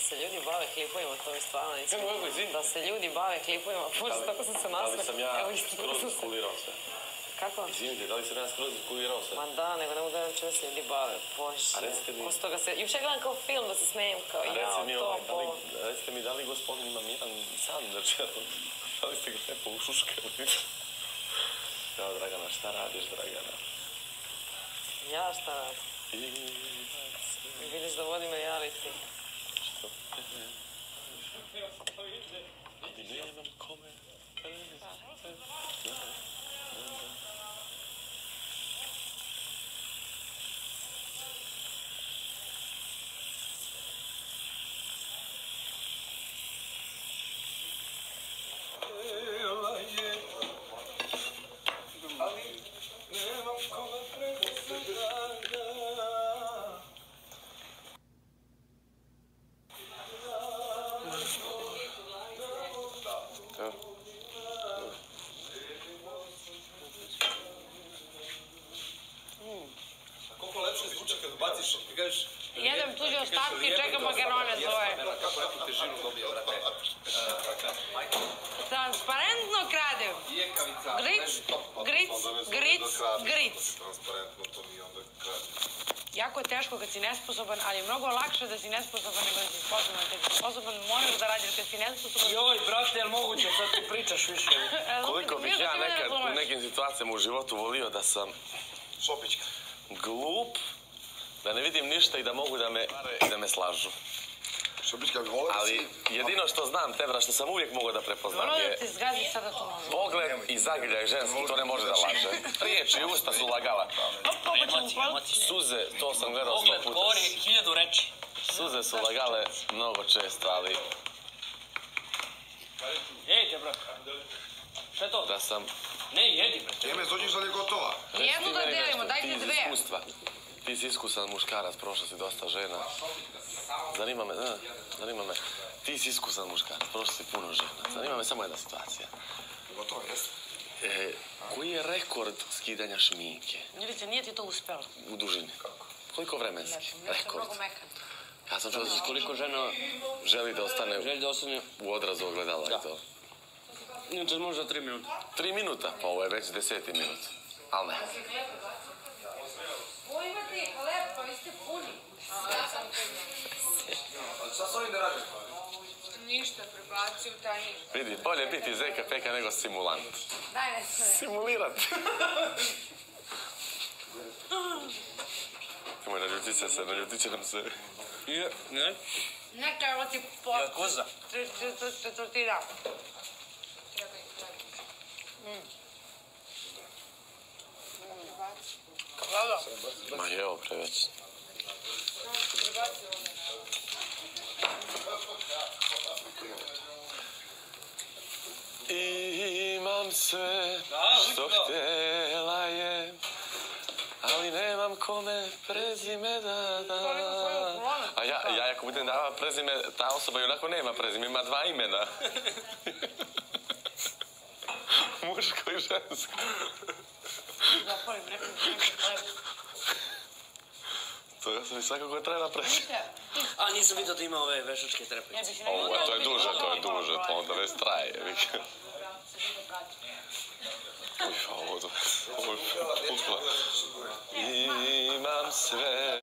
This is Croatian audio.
se ljudi bave klipovima, to je stvarno iskreno. Kako, izvini? Da se ljudi bave klipovima, bože, tako sam se nasmela. Da li sam ja skroz iskulirao sve? Kako? Izvinite, da li sam ja skroz iskulirao sve? Ma da, nego ne mogu da čemu se ljudi bave, bože. A recite mi... Posto toga se, jučer gledam kao film da se smijem, kao recite mi, da li gospodin ima jedan sandvič? Da li ste ga lepo ušuškali? Evo, Dragana, šta radiš, Dragana? Ja šta radim? Vidiš da vodim reality. Što? I nemam kome. Koliko lepše zvuči kad ubaciš, ti kažeš... Jedem tuđe ostatke i čekam makarone svoje. Kako lepu težinu dobije, vrate. Transparentno kradem. Gric, gric, gric, gric. Transparentno to nije onda krade. Jako je teško kad si nesposoban, ali je mnogo lakše da si nesposoban nego da si sposoban. Kad si sposoban moraš da radiš, kad si nesposoban... Joj, brate, je li moguće sad ti pričaš više? Koliko bih ja nekad u nekim situacijama u životu volio da sam Šopićka. glup, da ne vidim ništa i da mogu da me slažu. Šopićka gola da si... Ali jedino što znam, Tevra, što sam uvijek mogao da prepoznam Ono da je ti zgazi sada to može. pogled i zagrljaj ženski, to ne može da laže. Riječi i usta su lagala. Suze, to sam gledao 100 Pogled puta. govori 1000 reči. Suze su lagale mnogo često, ali Ejte, bro. Šta je to? da sam... Ne, jedi, brate. Jeme, dođeš da je gotova. Jednu da delimo, dajte Ti iz dve. iskustva. Ti si iskusan muškarac, prošao si dosta žena. Zanima me. Ti si iskusan muškarac, prošao si puno žena. Zanima me samo jedna situacija. Gotovo, jesmo. Koji je rekord skidanja šminke Ljubice, nije ti to uspelo. u dužini? Koliko vremenski? Rekord. Mnogo mekan. Ja sam čuo da koliko žena želi da ostane u odrazu ogledala i to. Inače možda 3 minuta. 3 minuta? Pa ovo je već 10. minut. Ali ne. Ovo imate hleb, pa vi ste puni. Šta s ovim da radiš? Ništa, prebaci u tanjir. Vidi, bolje biti zeka peka nego simulant. Daj nešto. Simulirat. Nemoj, naljutit će nam se. Ne? Neka, evo ti po... Ja koza. Četvrtina. Ma je ovo preveć. Imam sve što htjela je, ali nemam kome prezime da dam. A ja ako budem dava prezime, ta osoba i onako nema prezime, ima 2 imena. Muško i žensko. Zapolim nekom hleb. To ja sam i svakako treba prezime. A, nisam vidio da ima ove vešačke trepavice. Ovo, to je duže, to onda već traje. Ovo je pukla. Imam sve.